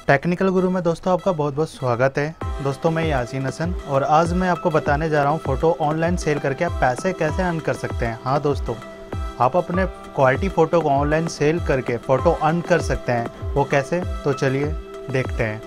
Technical गुरु में दोस्तों आपका बहुत बहुत स्वागत है। दोस्तों मैं यासीन हसन और आज मैं आपको बताने जा रहा हूँ फ़ोटो ऑनलाइन सेल करके आप पैसे कैसे अर्न कर सकते हैं। हाँ दोस्तों, आप अपने क्वालिटी फ़ोटो को ऑनलाइन सेल करके फ़ोटो अर्न कर सकते हैं। वो कैसे, तो चलिए देखते हैं।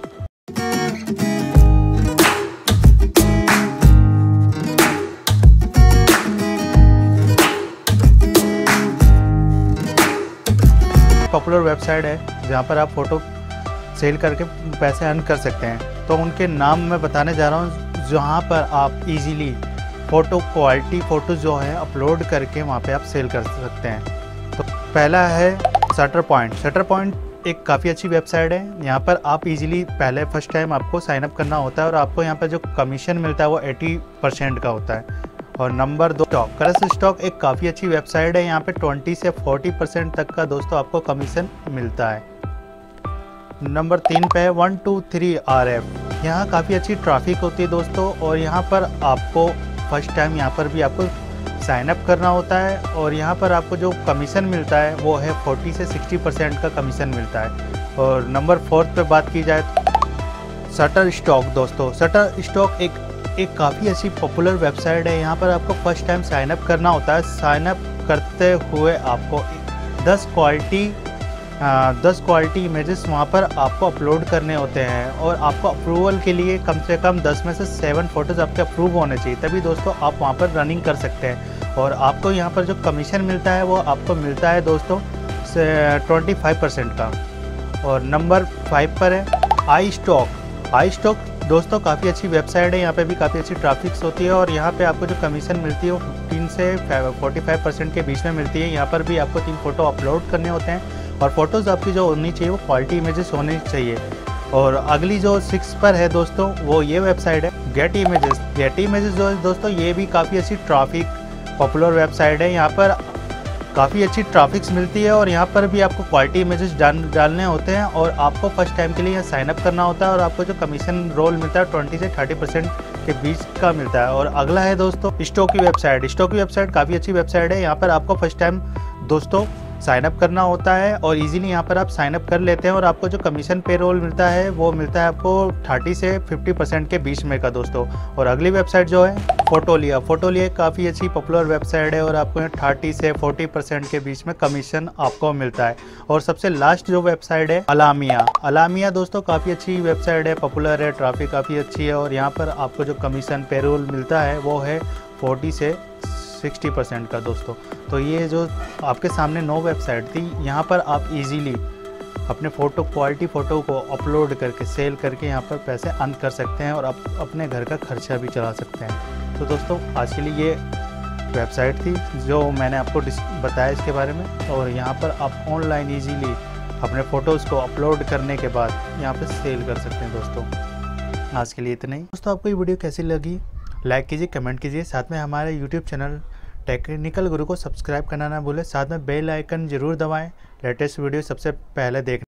पॉपुलर वेबसाइट है जहाँ पर आप फ़ोटो सेल करके पैसे अर्न कर सकते हैं। तो उनके नाम मैं बताने जा रहा हूँ जहाँ पर आप इजीली फ़ोटो क्वालिटी फ़ोटो जो है अपलोड करके वहाँ पे आप सेल कर सकते हैं। तो पहला है शटर पॉइंट। शटर पॉइंट एक काफ़ी अच्छी वेबसाइट है। यहाँ पर आप इजीली पहले फर्स्ट टाइम आपको साइनअप करना होता है और आपको यहाँ पर जो कमीशन मिलता है वो 80% का होता है। और नंबर 2 स्टॉक। करस स्टॉक एक काफ़ी अच्छी वेबसाइट है। यहाँ पे 20 से 40% तक का दोस्तों आपको कमीशन मिलता है। नंबर 3 पे है 123 RF। यहाँ काफ़ी अच्छी ट्रैफिक होती है दोस्तों और यहाँ पर आपको फर्स्ट टाइम यहाँ पर भी आपको साइनअप करना होता है और यहाँ पर आपको जो कमीशन मिलता है वो है 40 से 60% का कमीशन मिलता है। और नंबर 4 पे बात की जाए तो शटर स्टॉक। दोस्तों शटर स्टॉक एक काफ़ी अच्छी पॉपुलर वेबसाइट है। यहाँ पर आपको फर्स्ट टाइम साइनअप करना होता है। साइनअप करते हुए आपको 10 क्वालिटी इमेजेस वहाँ पर आपको अपलोड करने होते हैं और आपको अप्रूवल के लिए कम से कम 10 में से 7 फ़ोटोज़ आपके अप्रूव होने चाहिए, तभी दोस्तों आप वहाँ पर रनिंग कर सकते हैं। और आपको यहाँ पर जो कमीशन मिलता है वो आपको मिलता है दोस्तों 25% का। और नंबर 5 पर है आई स्टॉक। दोस्तों काफ़ी अच्छी वेबसाइट है। यहाँ पे भी काफ़ी अच्छी ट्रैफिक्स होती है और यहाँ पे आपको जो कमीशन मिलती है वो 15 से 45% के बीच में मिलती है। यहाँ पर भी आपको 3 फ़ोटो अपलोड करने होते हैं और फ़ोटोज़ आपकी जो होनी चाहिए वो क्वालिटी इमेजेस होनी चाहिए। और अगली जो 6 पर है दोस्तों वो ये वेबसाइट है गेट इमेजेस जो है दोस्तों ये भी काफ़ी अच्छी ट्रैफिक पॉपुलर वेबसाइट है। यहाँ पर काफ़ी अच्छी ट्रैफिक्स मिलती है और यहाँ पर भी आपको क्वालिटी इमेजेस डालने होते हैं और आपको फर्स्ट टाइम के लिए यहाँ साइनअप करना होता है और आपको जो कमीशन रोल मिलता है 20 से 30% के बीच का मिलता है। और अगला है दोस्तों स्टॉक की वेबसाइट काफ़ी अच्छी वेबसाइट है। यहाँ पर आपको फर्स्ट टाइम दोस्तों साइनअप करना होता है और इजीली यहाँ पर आप साइनअप कर लेते हैं और आपको जो कमीशन पे रोल मिलता है वो मिलता है आपको 30 से 50% के बीच में का दोस्तों। और अगली वेबसाइट जो है फोटोलिया काफ़ी अच्छी पॉपुलर वेबसाइट है और आपको 30 से 40% के बीच में कमीशन आपको मिलता है। और सबसे लास्ट जो वेबसाइट है अलामिया दोस्तों काफ़ी अच्छी वेबसाइट है, पॉपुलर है, ट्रैफिक काफ़ी अच्छी है और यहाँ पर आपको जो कमीशन पे रोल मिलता है वो है 40 से 60% का दोस्तों। तो ये जो आपके सामने 9 वेबसाइट थी, यहाँ पर आप इजीली अपने क्वालिटी फ़ोटो को अपलोड करके सेल करके यहाँ पर पैसे अर्न कर सकते हैं और आप अपने घर का खर्चा भी चला सकते हैं। तो दोस्तों आज के लिए ये वेबसाइट थी जो मैंने आपको बताया इसके बारे में। और यहाँ पर आप ऑनलाइन इजीली अपने फ़ोटोज़ को अपलोड करने के बाद यहाँ पर सेल कर सकते हैं दोस्तों। आज के लिए इतना ही दोस्तों। आपको ये वीडियो कैसी लगी लाइक कीजिए, कमेंट कीजिए, साथ में हमारे यूट्यूब चैनल टेक्निकल गुरु को सब्सक्राइब करना ना भूलें, साथ में बेल आइकन ज़रूर दबाएं लेटेस्ट वीडियो सबसे पहले देखने।